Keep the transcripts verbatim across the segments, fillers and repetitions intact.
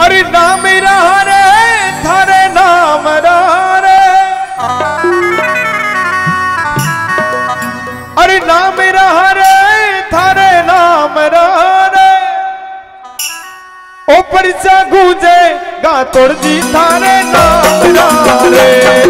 अरे नाम रहा रे थारे नाम रहा रे, अरे नाम रहा रे थारे नाम रहा रे, ऊपर से गूंजे गा तोड़ जी थारे नाम रहा रे।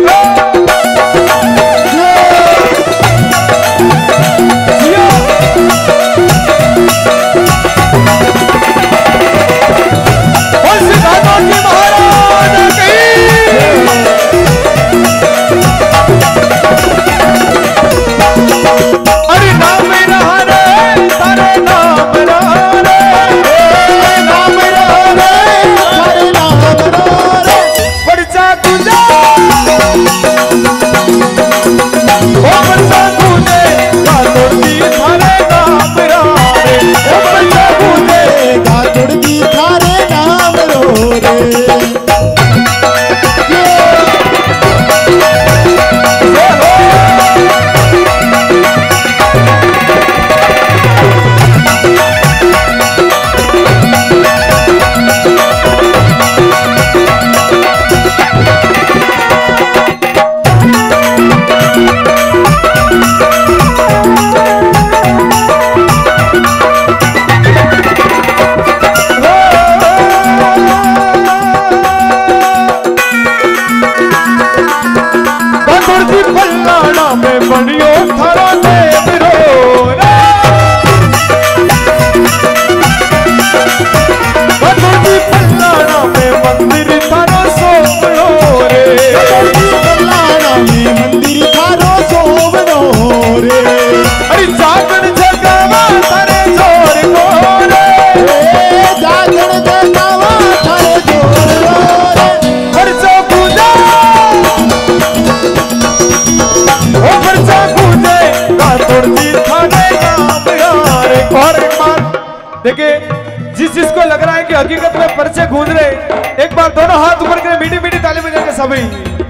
देखिए जिस जिसको लग रहा है कि हकीकत में पर्चे गूंज रहे, एक बार दोनों हाथ ऊपर करें, मीठी मीठी ताली बजाकर सभी।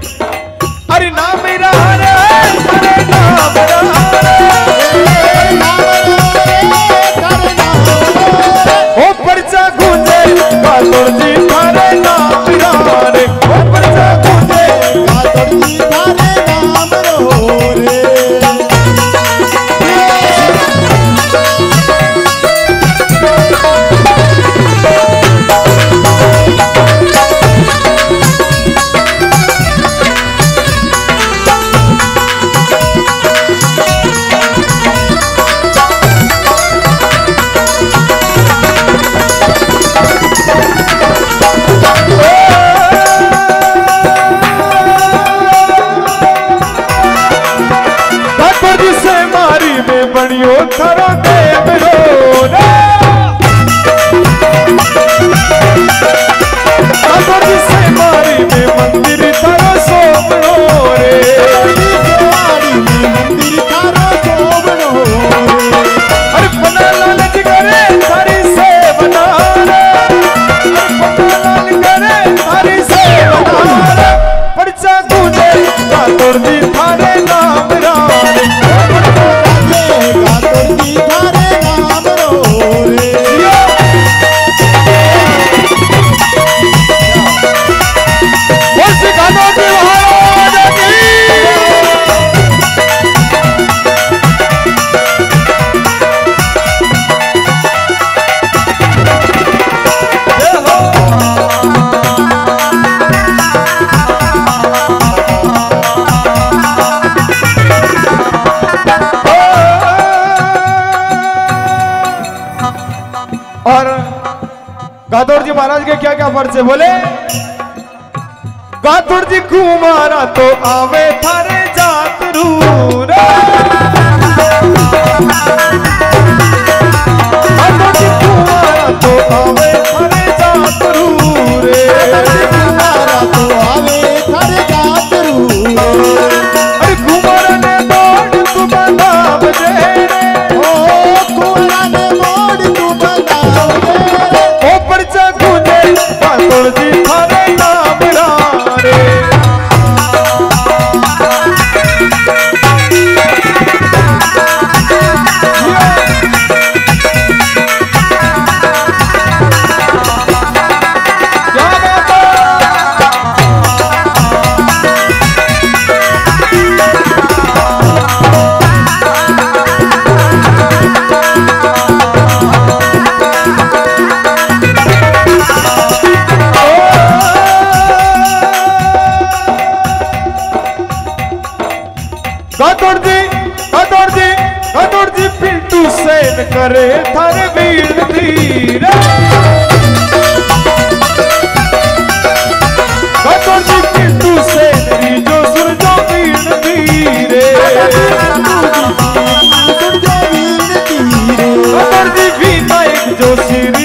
अरे नाम मेरा रे, अरे नाम मेरा ओ पर्चा गूंजे गा तोड़ जी थारे नाम मेरा रे, ओ पर्चा गूंजे गा तोड़ जी थारे नाम रो रे। बनियो थारा देव रो रे, आदर से मारी में मंदिर थारा सोम रो रे, मारी में मंदिर थारा सोम रो रे। अरे पना लालच करे थारी से बना रे, पना लाल करे थारी से बना रे, पर्चा गूंजे गा तोड़ दी थारे नाम रा रे, और गादौर जी महाराज के क्या क्या फर्ज है बोले। गादौर जी कुमारा तो आवे थारे जात रू रे, गादौर जी कुमारा तो आवे थारे जात रू रे, कुमारा तो आवे थारे जात रू रे। अरे कुमारा ने मोड़ तू बंदा बजे रे, ओ कुमारा ने मोड़ तू बंदा तोड़ जी थारे नाम रा रे। Yeah!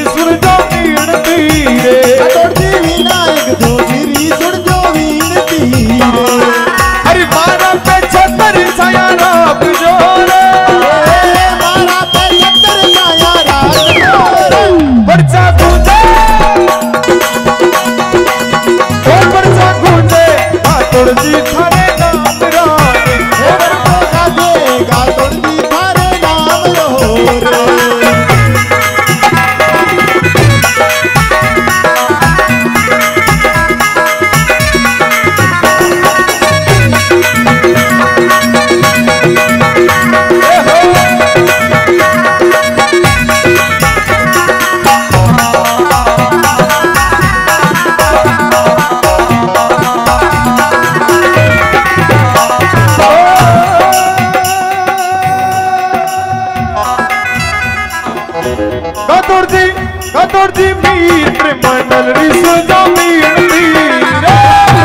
सुन जो वीणती रे राठौर जी विनायक जोगिरी सुन जो वीणती रे अरे मारा पे छतर छाया राख जो रे मारा पे छतर छाया राख जो रे पर्चा गूंजे ओ पर्चा गूंजे राठौर जी थारे नाम रानी राठौर जी थारे नाम रहो रे राठौर जी राठौर जी मित्र मंडल रिसु जो वीणती रे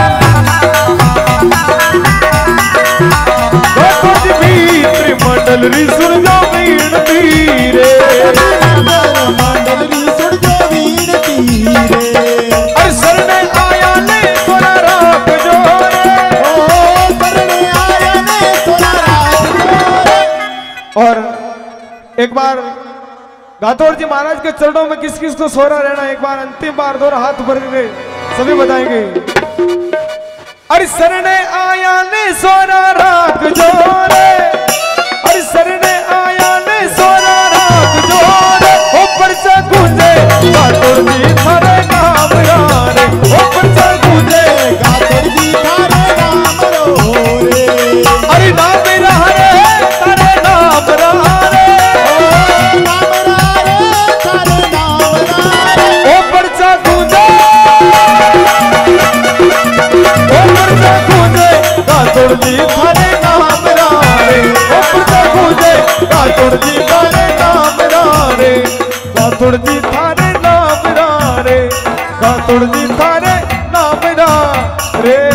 राठौर जी मित्र मंडल रिसु जो वीणती रे मंडल रिसुन जो वीणती रे अरे सरने आया ने सोना राख जो रे ओ सरने आया ने सोना राख जो रे और एक बार राठौर जी महाराज के चरणों में किस किस को सोरा रहना एक बार अंतिम बार दो हाथ ऊपर करके सभी बताएंगे अरे सरने आया ने सोरा राख जो रे अरे सरने आया ने सोरा राख जो रे ओ पर्चा गूंजे राठौर जी थारे नाम रे ओ पर्चा गूंजे राठौर जी थारे नाम रहो रे अरे नाम रहा रे तारे नाम रहा रे नाम रे थारे नाम रे ओ पर्चा गूंजे ओ पर्चा गूंजे राठौर जी थारे नाम रे ओ पर्चा गूंजे राठौर जी थारे नाम रे राठौर जी थारे नाम रे राठौर जी थारे नाम रे